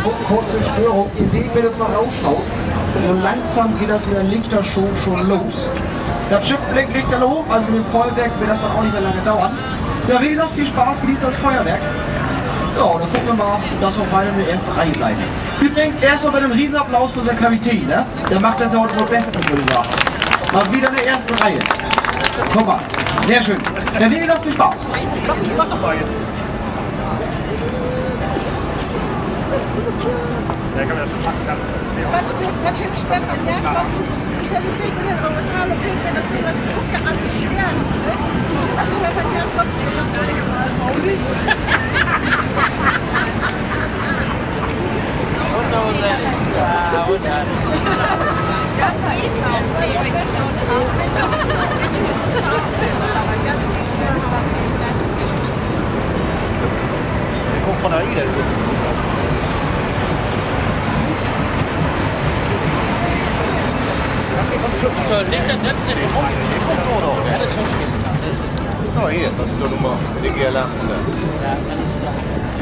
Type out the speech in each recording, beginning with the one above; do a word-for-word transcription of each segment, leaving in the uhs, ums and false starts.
kurze Störung. Ihr seht, wenn ihr vorausschaut, so langsam geht das mit der Lichtershow schon los. Das Schiff blinkt, liegt dann hoch, also mit dem Feuerwerk wird das dann auch nicht mehr lange dauern. Ja, wie gesagt, viel Spaß, genießt das Feuerwerk. Ja, und dann gucken wir mal, dass wir weiter in der ersten Reihe bleiben. Übrigens, erstmal bei dem Riesenapplaus für unseren Kapitän, ne? Der macht das ja heute wohl bestens, würde ich sagen. Mal wieder in der ersten Reihe. Guck mal, sehr schön. Ja, wie gesagt, viel Spaß. Mach doch mal jetzt. Ja, kann man ja schon machen. Was steht, was steht Stefan Jakobs? Ich habe einen Weg in den Originalen Weg, wenn das jemand guckt, ja, also die Ernst, ne? Also Stefan Jakobs, das soll ich mal Pauli. Ja, und dann. Das war ihn auch. Der kommt von der Ida. So, liegt der Depp nicht rum? Ja, das ist schon schlimm. So, hier, das ist doch nochmal die G L A. Ja, dann ist da.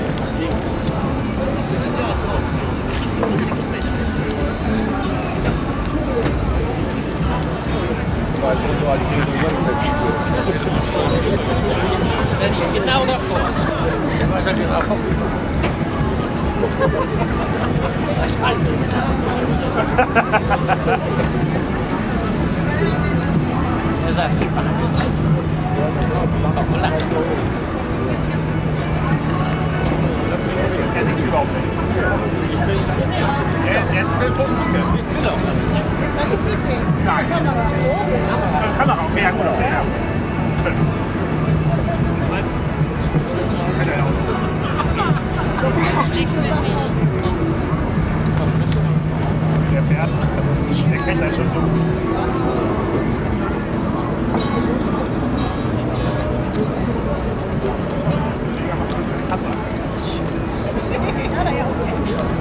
Genau davor. Was hat ihr davor? Das ist alt. Er sagt, ich mache das so lang. Er sieht überhaupt nicht. Der, der ist für den Punkt. Genau. Nein. Kamera auch mehr gut. Ja. Schlecht wird nicht. Der fährt. Der kennt seinen schon so. Katze. Ja, da ja auch.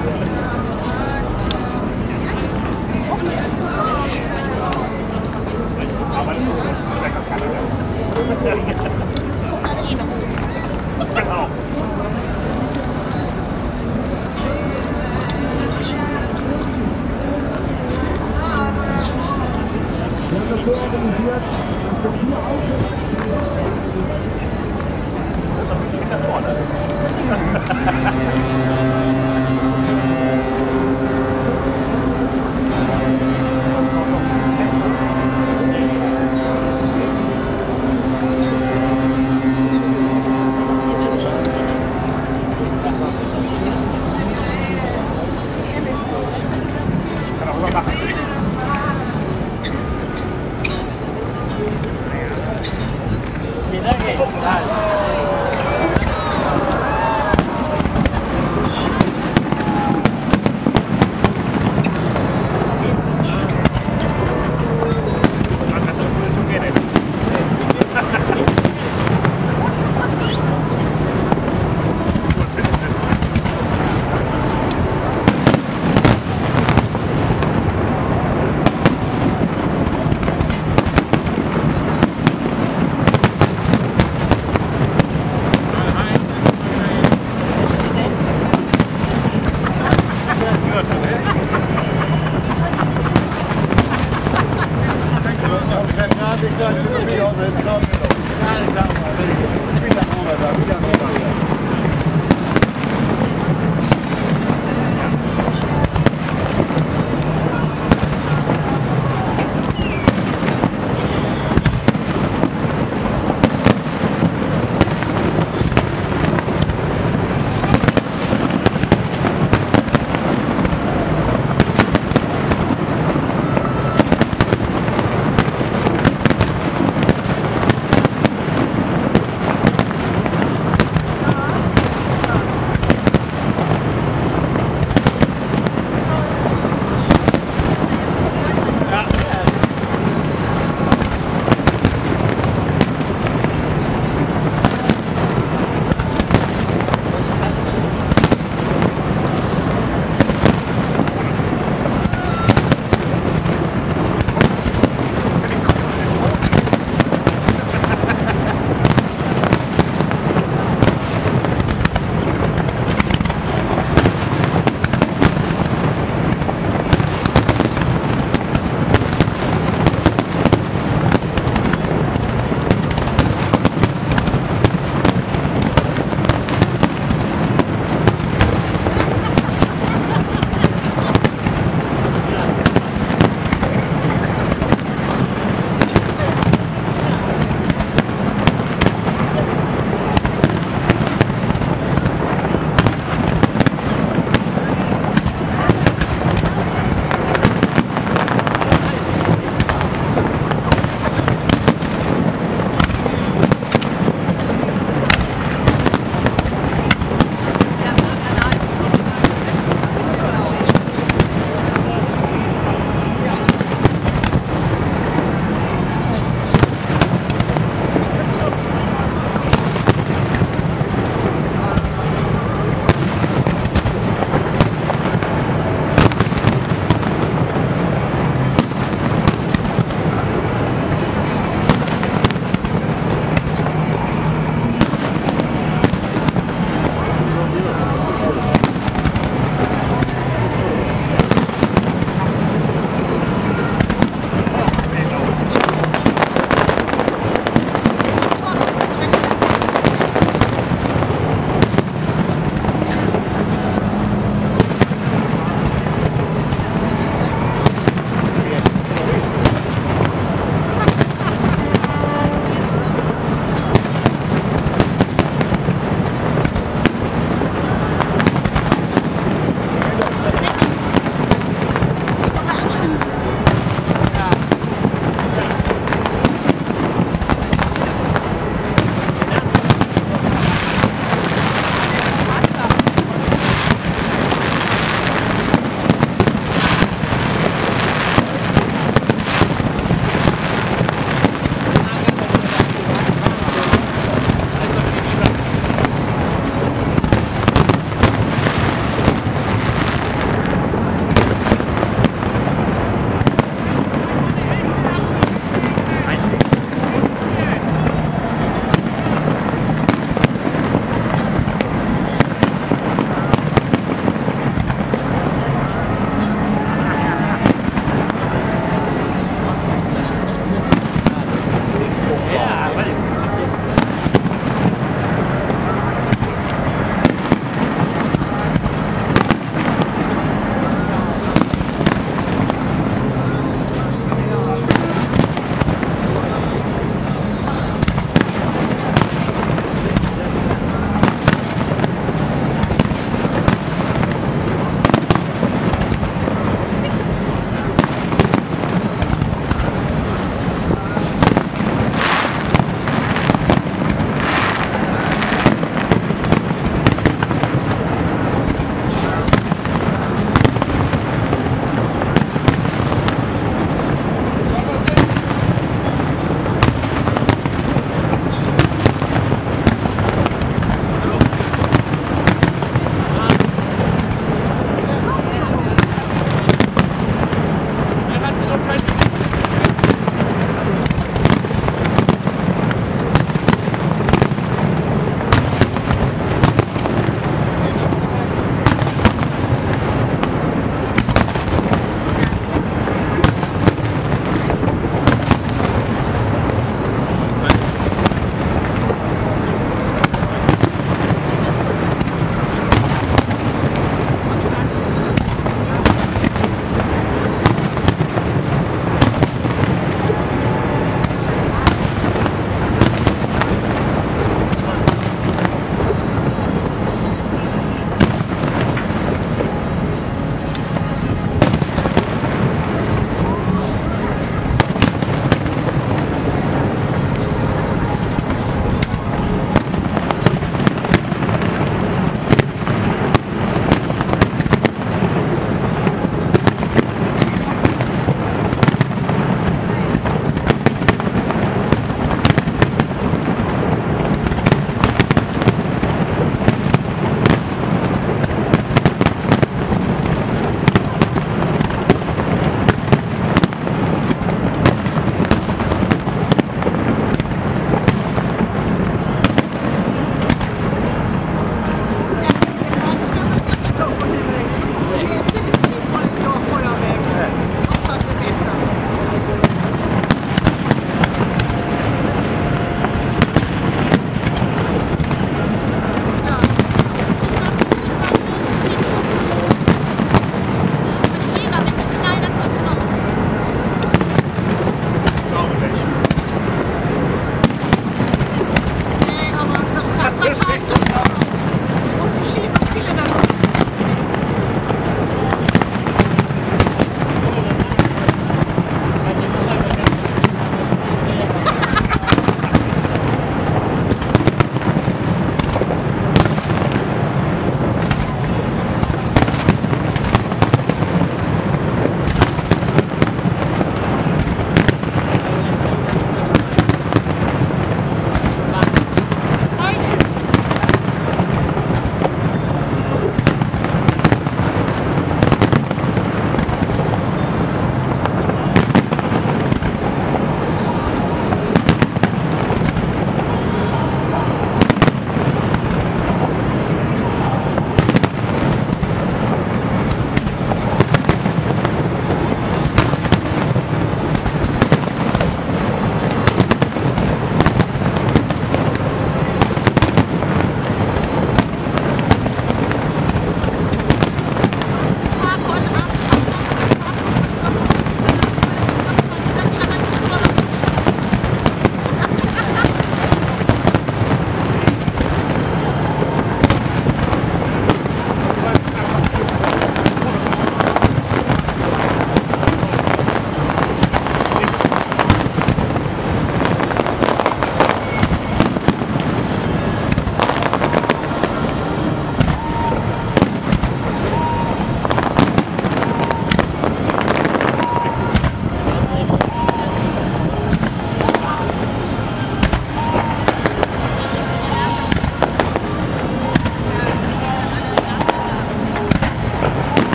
Aber vielleicht das kann er. Genau. Wir haben das so organisiert, dass wir hier auch